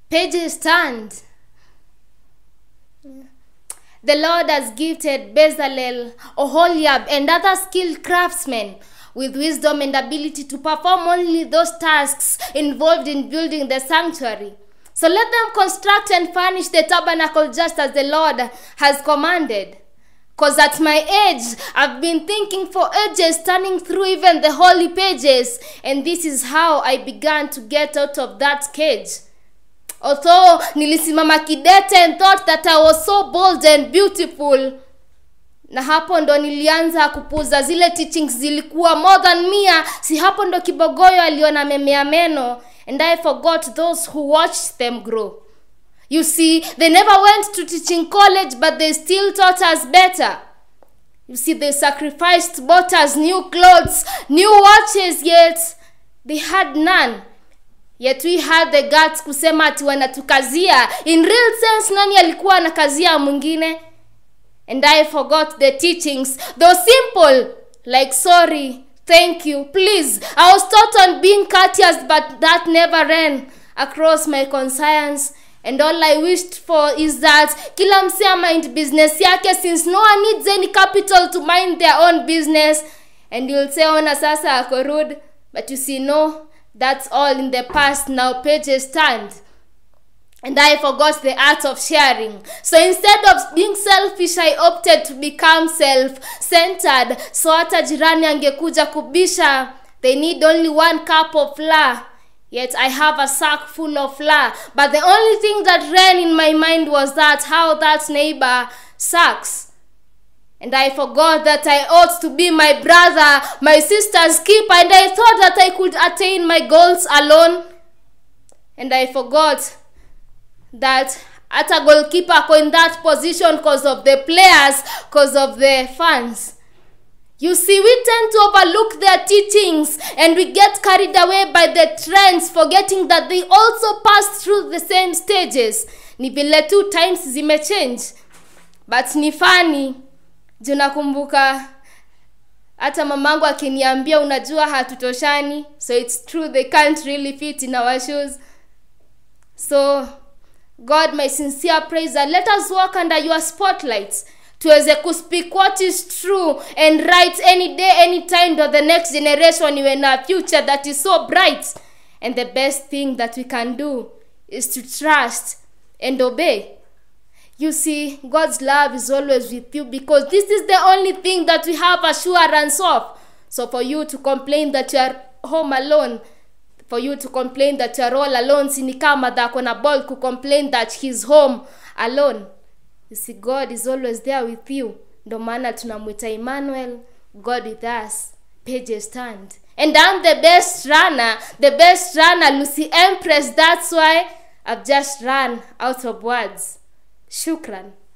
Pages turned. The Lord has gifted Bezalel, Oholiab, and other skilled craftsmen with wisdom and ability to perform only those tasks involved in building the sanctuary. So let them construct and furnish the tabernacle just as the Lord has commanded. Because at my age, I've been thinking for ages, turning through even the holy pages, and this is how I began to get out of that cage. Although nilisimama kidete and thought that I was so bold and beautiful, na hapo ndo nilianza kupuza zile teachings zilikuwa more than mia. Si hapo ndo kibogoyo aliona memea meno, and I forgot those who watched them grow. You see, they never went to teaching college, but they still taught us better. You see, they sacrificed, bought us new clothes, new watches, yet they had none. Yet we had the guts kusema ati wanatukazia. In real sense, nani alikuwa anakazia mwingine? And I forgot the teachings, though simple, like sorry, thank you, please. I was taught on being courteous, but that never ran across my conscience. And all I wished for is that kila msea mind business yake, since no one needs any capital to mind their own business. And you'll say, ona sasa ako rude. But you see, no, that's all in the past. Now pages turned. And I forgot the art of sharing. So instead of being selfish, I opted to become self-centered. So hata jirani angekuja kubisha, they need only 1 cup of flour. Yet I have a sack full of flour. But the only thing that ran in my mind was that how that neighbor sucks. And I forgot that I ought to be my brother, my sister's keeper. And I thought that I could attain my goals alone. And I forgot that at a goalkeeper go in that position because of the players, because of the fans. You see, we tend to overlook their teachings and we get carried away by the trends, forgetting that they also pass through the same stages. Ni vile 2 times zimechange. But ni funny. Junakumbuka hata mamangu akiniambia unajua hatutoshani. So it's true, they can't really fit in our shoes. So God, my sincere praise that let us walk under your spotlights. Tuweze kuspeak what is true and right any day, any time to the next generation in a future that is so bright. And the best thing that we can do is to trust and obey. You see, God's love is always with you because this is the only thing that we have assurance of. So for you to complain that you are home alone, for you to complain that you are all alone, sinikama da kona ball ku complain that he's home alone. You see, God is always there with you. Ndo maana tunamuita Emmanuel, God with us. Pages turned. And I'm the best runner, Lucy Empress. That's why I've just run out of words. Shukran.